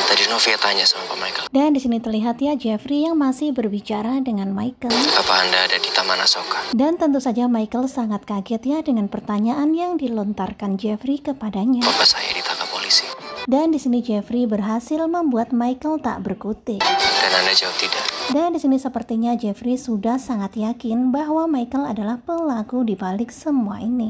Tadi Novia tanya sama Pak Michael. Dan di sini terlihat ya Jeffrey yang masih berbicara dengan Michael. Apa Anda ada di Taman Asoka? Dan tentu saja Michael sangat kaget ya dengan pertanyaan yang dilontarkan Jeffrey kepadanya. Bapak saya ditangkap polisi. Dan di sini Jeffrey berhasil membuat Michael tak berkutik. Dan Anda jawab tidak. Dan di sini sepertinya Jeffrey sudah sangat yakin bahwa Michael adalah pelaku di balik semua ini.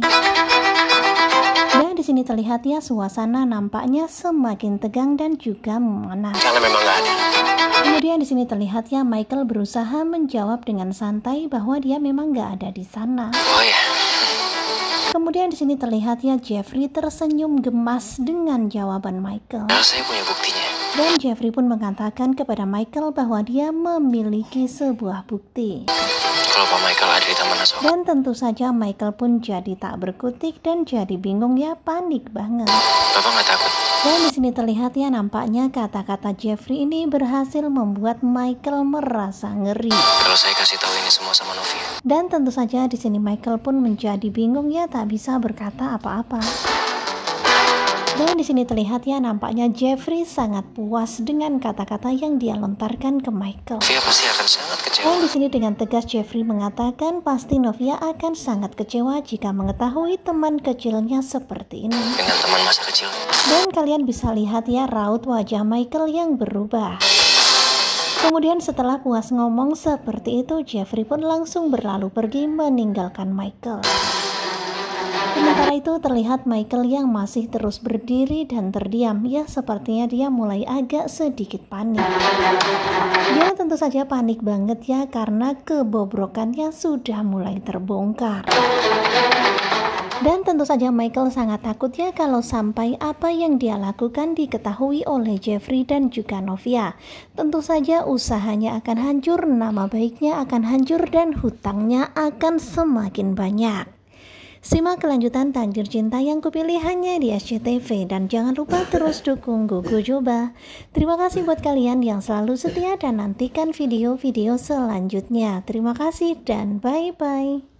Dan di sini terlihat ya suasana nampaknya semakin tegang dan juga memanas. Karena memang nggak ada. Kemudian di sini terlihat ya Michael berusaha menjawab dengan santai bahwa dia memang nggak ada di sana. Oh ya. Kemudian di sini terlihat ya Jeffrey tersenyum gemas dengan jawaban Michael. Saya punya buktinya. Dan Jeffrey pun mengatakan kepada Michael bahwa dia memiliki sebuah bukti. Kalau Pak Michael ada di Taman Asoka. Dan tentu saja Michael pun jadi tak berkutik dan jadi bingung ya, panik banget. Bapak nggak takut? Dan di sini terlihat ya nampaknya kata-kata Jeffrey ini berhasil membuat Michael merasa ngeri. Kalau saya kasih tahu ini semua sama Novia. Dan tentu saja di sini Michael pun menjadi bingung ya, tak bisa berkata apa-apa. Dan di sini terlihat ya nampaknya Jeffrey sangat puas dengan kata-kata yang dia lontarkan ke Michael. Novia pasti akan sangat kecewa. Dan di sini dengan tegas Jeffrey mengatakan pasti Novia akan sangat kecewa jika mengetahui teman kecilnya seperti ini. Dengan teman masa kecil. Dan kalian bisa lihat ya raut wajah Michael yang berubah. Kemudian setelah puas ngomong seperti itu, Jeffrey pun langsung berlalu pergi meninggalkan Michael. Sementara itu terlihat Michael yang masih terus berdiri dan terdiam. Ya sepertinya dia mulai agak sedikit panik. Dia tentu saja panik banget ya karena kebobrokannya sudah mulai terbongkar. Dan tentu saja Michael sangat takut ya kalau sampai apa yang dia lakukan diketahui oleh Jeffrey dan juga Novia. Tentu saja usahanya akan hancur, nama baiknya akan hancur dan hutangnya akan semakin banyak. Simak kelanjutan Takdir Cinta yang kupilih hanya di SCTV dan jangan lupa terus dukung Gugu Joba. Terima kasih buat kalian yang selalu setia dan nantikan video-video selanjutnya. Terima kasih dan bye-bye.